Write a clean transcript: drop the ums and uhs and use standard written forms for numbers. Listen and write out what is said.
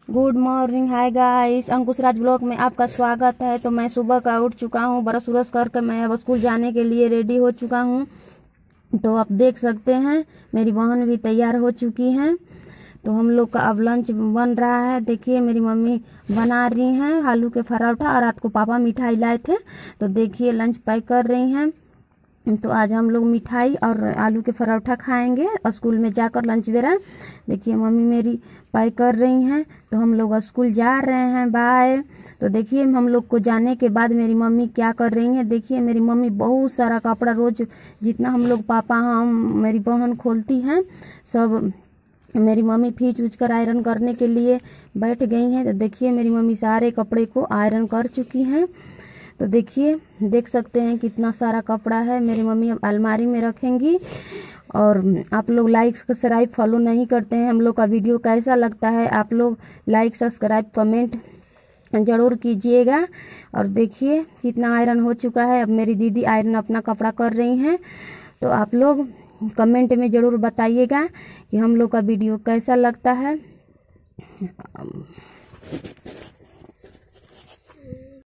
Good morning, hi guys, Ankush Raj blog में आपका स्वागत है। तो मैं सुबह का उठ चुका हूँ, ब्रश उरस करके मैं अब स्कूल जाने के लिए रेडी हो चुका हूँ। तो आप देख सकते हैं मेरी बहन भी तैयार हो चुकी हैं। तो हम लोग का अब लंच बन रहा है। देखिए मेरी मम्मी बना रही हैं आलू के पराठा, और रात को पापा मिठाई लाए थे तो देखिए लंच पैक कर रही हैं। तो आज हम लोग मिठाई और आलू के पराठा खाएंगे और स्कूल में जाकर लंच बेरा। देखिए मम्मी मेरी पैक कर रही हैं। तो हम लोग स्कूल जा रहे हैं, बाय। तो देखिए हम लोग को जाने के बाद मेरी मम्मी क्या कर रही हैं। देखिए मेरी मम्मी बहुत सारा कपड़ा रोज जितना हम लोग पापा हम मेरी बहन खोलती हैं सब मेरी मम्मी खींच उच कर आयरन करने के लिए बैठ गई हैं। तो देखिए मेरी मम्मी सारे कपड़े को आयरन कर चुकी हैं। तो देखिए देख सकते हैं कितना सारा कपड़ा है। मेरी मम्मी अब अलमारी में रखेंगी। और आप लोग लाइक सब्सक्राइब फॉलो नहीं करते हैं, हम लोग का वीडियो कैसा लगता है आप लोग लाइक सब्सक्राइब कमेंट जरूर कीजिएगा। और देखिए कितना आयरन हो चुका है। अब मेरी दीदी आयरन अपना कपड़ा कर रही हैं। तो आप लोग कमेंट में जरूर बताइएगा कि हम लोग का वीडियो कैसा लगता है।